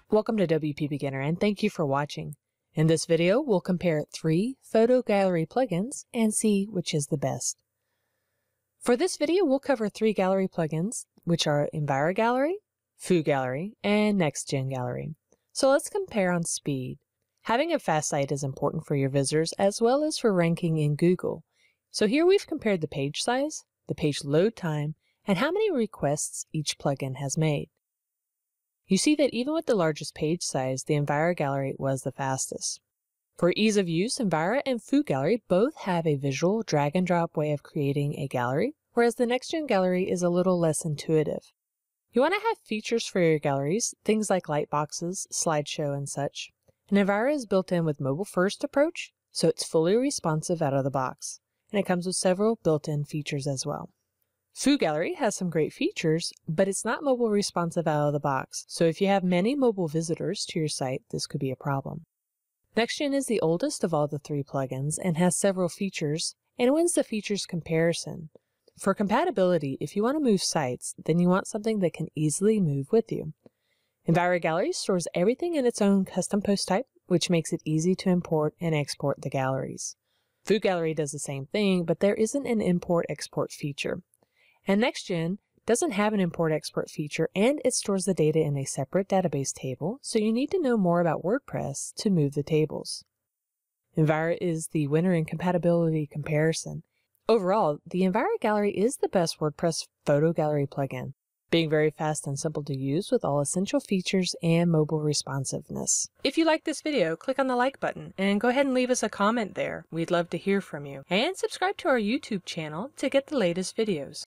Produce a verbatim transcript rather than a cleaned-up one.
Welcome to W P Beginner and thank you for watching. In this video, we'll compare three photo gallery plugins and see which is the best. For this video, we'll cover three gallery plugins, which are Envira Gallery, Foo Gallery, and NextGen Gallery. So let's compare on speed. Having a fast site is important for your visitors as well as for ranking in Google. So here we've compared the page size, the page load time, and how many requests each plugin has made. You see that even with the largest page size, the Envira Gallery was the fastest. For ease of use, Envira and Foo Gallery both have a visual drag and drop way of creating a gallery, whereas the NextGen Gallery is a little less intuitive. You want to have features for your galleries, things like light boxes, slideshow, and such. And Envira is built in with mobile-first approach, so it's fully responsive out of the box. And it comes with several built-in features as well. Foo Gallery has some great features, but it's not mobile responsive out of the box, so if you have many mobile visitors to your site, this could be a problem. NextGen is the oldest of all the three plugins and has several features, and wins the features comparison. For compatibility, if you want to move sites, then you want something that can easily move with you. Envira Gallery stores everything in its own custom post type, which makes it easy to import and export the galleries. Foo Gallery does the same thing, but there isn't an import-export feature. And NextGen doesn't have an import-export feature, and it stores the data in a separate database table, so you need to know more about WordPress to move the tables. Envira is the winner in compatibility comparison. Overall, the Envira Gallery is the best WordPress photo gallery plugin, being very fast and simple to use with all essential features and mobile responsiveness. If you like this video, click on the like button and go ahead and leave us a comment there. We'd love to hear from you. And subscribe to our YouTube channel to get the latest videos.